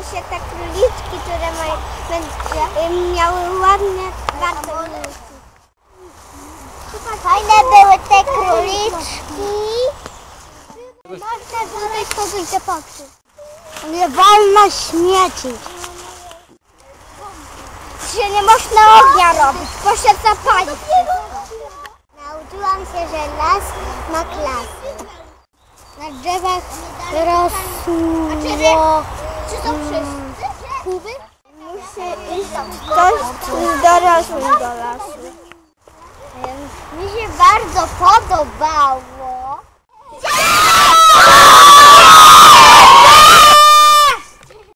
się te króliczki, które miały ładne bardzo. Fajne były te króliczki. Można tutaj kogoś zobaczyć. Nie wolno śmiecić. Że nie można ognia robić, bo się zapali. Nauczyłam się, że las ma klasy. Na drzewach rosło... Czy są wszyscy? Kuby? Musi iść ktoś dorosły do lasu. Mi się bardzo podobało.